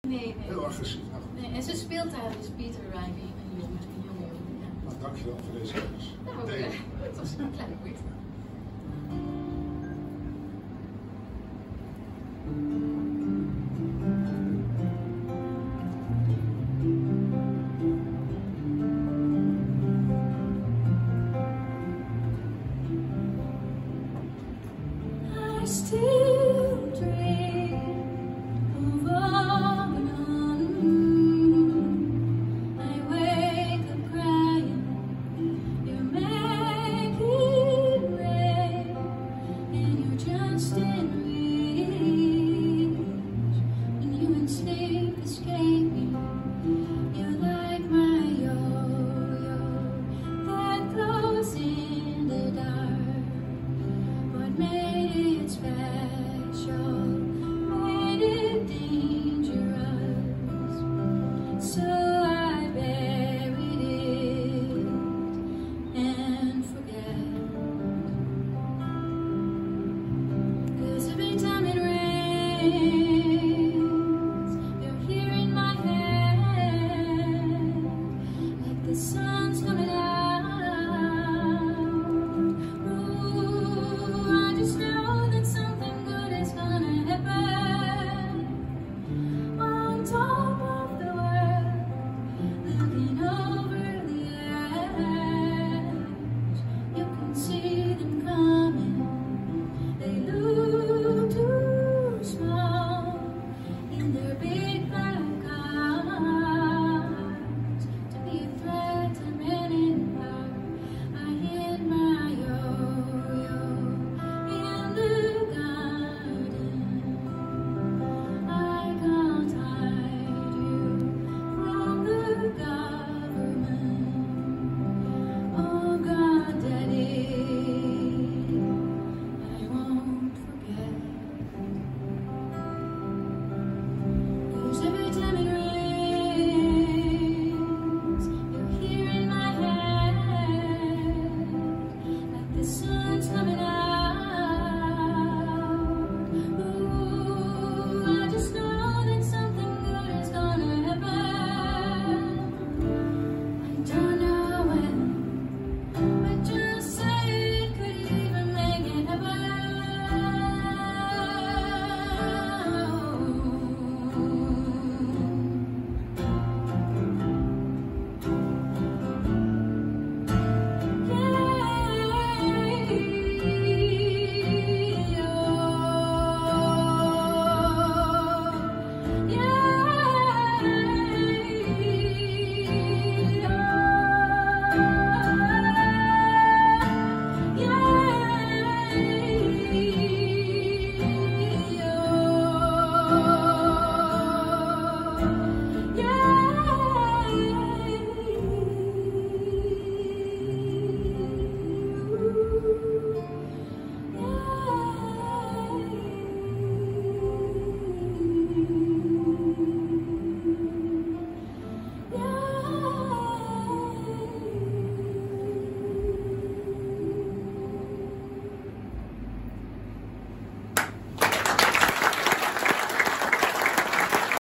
Nee. Heel agressief. Nee, en ze speelt daar dus Peter Riley, een jonge jongen. Ja. Nou, dankjewel voor deze kennis. Nou, het was een kleine moeite. I still dream of on and on. I wake up crying. You make it rain, and you're just in reach. And you in sleep escape me. You're like my yo-yo that glows in the dark. What made it special, made it dangerous. So I buried it and forget. 'Cause every time it rains, you're here in my head, like the sun's coming out. Ooh, I just know that something good is gonna happen. On top of the world, looking over the edge, you can see them coming. They look too small in their big black eyes to be a threat to men in power. I hid my yo-yo in the garden. I can't hide you from the government. Oh God, Daddy, I won't forget. 'Cause every time it